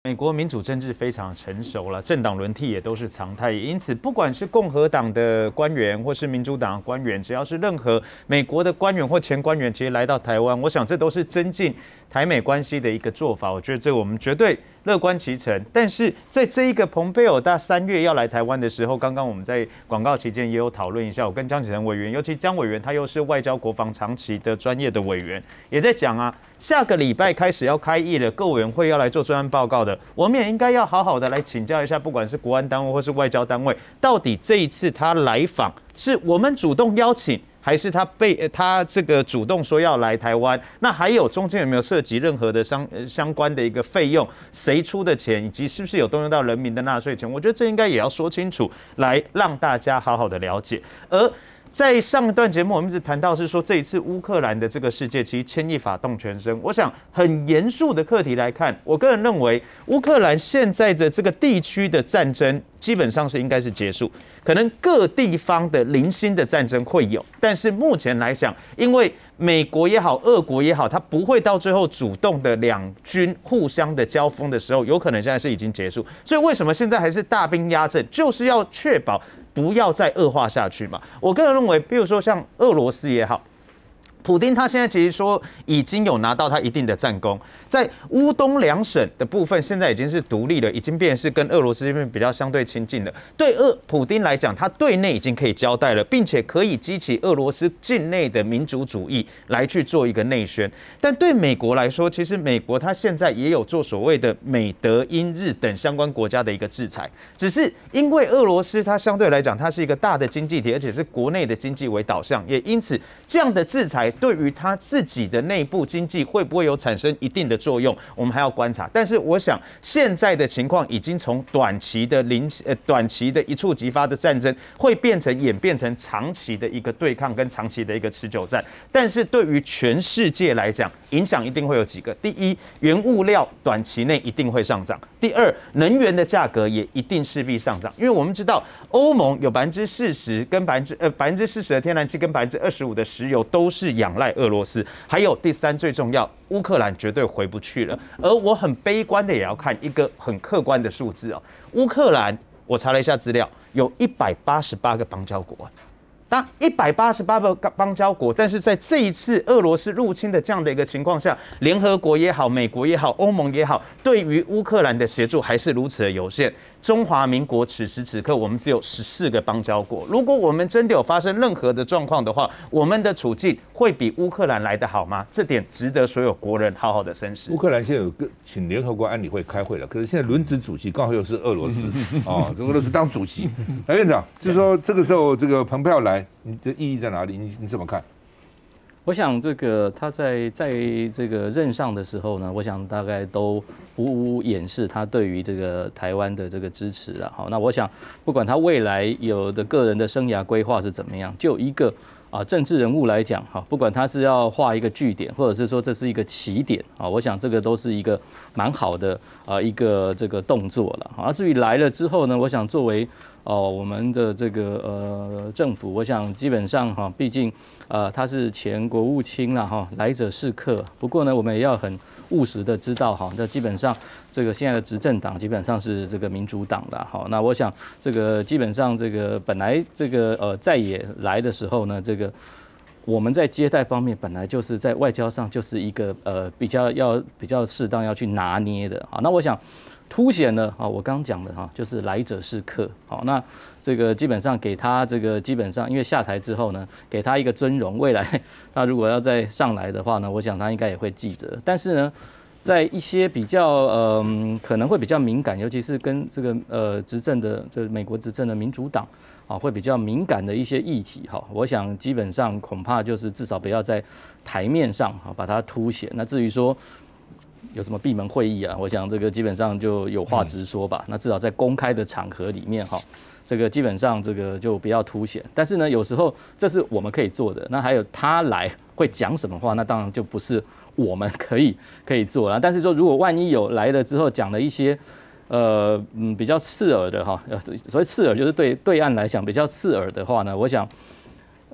美国民主政治非常成熟了，政党轮替也都是常态，因此不管是共和党的官员或是民主党的官员，只要是任何美国的官员或前官员，其实来到台湾，我想这都是增进台美关系的一个做法。我觉得这个我们绝对乐观其成。但是在这一个蓬佩奥大3月要来台湾的时候，刚刚我们在广告期间也有讨论一下，我跟江启臣委员，尤其江委员他又是外交国防长期的专业的委员，也在讲啊，下个礼拜开始要开议了，各委员会要来做专案报告的。我们也应该要好好的来请教一下，不管是国安单位或是外交单位，到底这一次他来访是我们主动邀请，还是他这个主动说要来台湾？那还有中间有没有涉及任何的相关的一个费用，谁出的钱，以及是不是有动用到人民的纳税钱？我觉得这应该也要说清楚，来让大家好好的了解。而在上一段节目，我们一直谈到是说，这一次乌克兰的这个事件，其实牵一发动全身。我想很严肃的课题来看，我个人认为，乌克兰现在的这个地区的战争，基本上是应该是结束。可能各地方的零星的战争会有，但是目前来讲，因为美国也好，俄国也好，它不会到最后主动的两军互相的交锋的时候，有可能现在是已经结束。所以为什么现在还是大兵压阵，就是要确保不要再恶化下去嘛。我个人认为，比如说像俄罗斯也好，普丁他现在其实说已经有拿到他一定的战功，在乌东两省的部分现在已经是独立了，已经变成是跟俄罗斯这边比较相对亲近了。对普丁来讲，他对内已经可以交代了，并且可以激起俄罗斯境内的民族主义来去做一个内宣。但对美国来说，其实美国他现在也有做所谓的美德英日等相关国家的一个制裁，只是因为俄罗斯它相对来讲它是一个大的经济体，而且是国内的经济为导向，也因此这样的制裁对于他自己的内部经济会不会有产生一定的作用，我们还要观察。但是我想现在的情况已经从短期的一触即发的战争，会演变成长期的一个对抗跟长期的一个持久战。但是对于全世界来讲，影响一定会有几个：第一，原物料短期内一定会上涨；第二，能源的价格也一定势必上涨。因为我们知道欧盟有40%跟40%的天然气跟25%的石油都是仰赖俄罗斯，还有第三最重要，乌克兰绝对回不去了。而我很悲观的也要看一个很客观的数字哦，乌克兰我查了一下资料，有188个邦交国。当188个邦交国，但是在这一次俄罗斯入侵的这样的一个情况下，联合国也好，美国也好，欧盟也好，对于乌克兰的协助还是如此的有限。中华民国此时此刻，我们只有14个邦交国。如果我们真的有发生任何的状况的话，我们的处境会比乌克兰来得好吗？这点值得所有国人好好的深思。 乌克兰现在有请联合国安理会开会了，可是现在轮值主席刚好又是俄罗斯啊，俄罗斯当主席。来，院长，就是说这个时候这个蓬佩奥来，你的意义在哪里？你怎么看？ 我想这个他在这个任上的时候呢，我想大概都不无掩饰他对于这个台湾的这个支持了。好，那我想不管他未来有的个人的生涯规划是怎么样，就一个政治人物来讲，哈，不管他是要画一个句点，或者是说这是一个起点啊，我想这个都是一个蛮好的一个这个动作了。而至于来了之后呢，我想作为我们的这个政府，我想基本上哈，毕竟他是前国务卿啦哈，来者是客。不过呢，我们也要很务实的知道哈，那基本上这个现在的执政党基本上是这个民主党的哈。那我想这个基本上这个本来这个在野来的时候呢，这个我们在接待方面本来就是在外交上就是一个比较适当要去拿捏的啊。那我想凸显了我刚讲的哈，就是来者是客。好，那这个基本上给他这个基本上因为下台之后呢，给他一个尊荣，未来他如果要再上来的话呢，我想他应该也会记着。但是呢，在一些比较可能会比较敏感，尤其是跟这个执政的这美国执政的民主党会比较敏感的一些议题哈，我想基本上恐怕就是至少不要在台面上把它凸显。那至于说有什么闭门会议啊，我想这个基本上就有话直说吧。那至少在公开的场合里面哈，这个基本上这个就不要凸显。但是呢，有时候这是我们可以做的。那还有他来会讲什么话，那当然就不是我们可以做了。但是说如果万一有来了之后讲了一些比较刺耳的哈，所谓刺耳就是对岸来讲比较刺耳的话呢，我想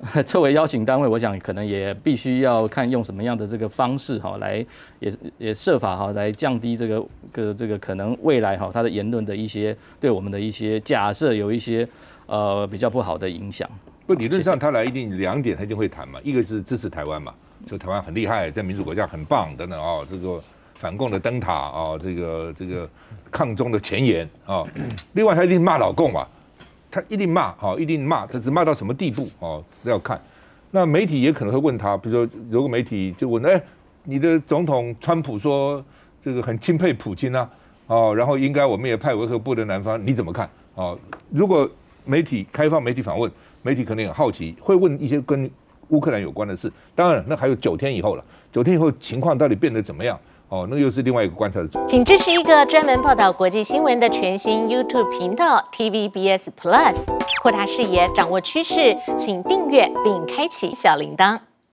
作为邀请单位，我想可能也必须要看用什么样的这个方式哈，来也设法哈来降低这个可能未来哈他的言论的一些对我们的一些假设有一些比较不好的影响。 不，理论上他来一定2点，他一定会谈嘛，一个是支持台湾嘛，就台湾很厉害，在民主国家很棒等等哦，这个反共的灯塔啊，这个抗中的前沿啊，另外他一定骂老共嘛。他一定骂，一定骂，他只骂到什么地步要看。那媒体也可能会问他，比如说有个媒体就问，你的总统川普说这个很钦佩普京啊，然后应该我们也派维和部的南方，你怎么看？如果媒体开放媒体访问，媒体可能很好奇，会问一些跟乌克兰有关的事。当然，那还有9天以后了，9天以后情况到底变得怎么样？那又是另外一个观察的。 请支持一个专门报道国际新闻的全新 YouTube 频道 TVBS Plus， 扩大视野，掌握趋势，请订阅并开启小铃铛。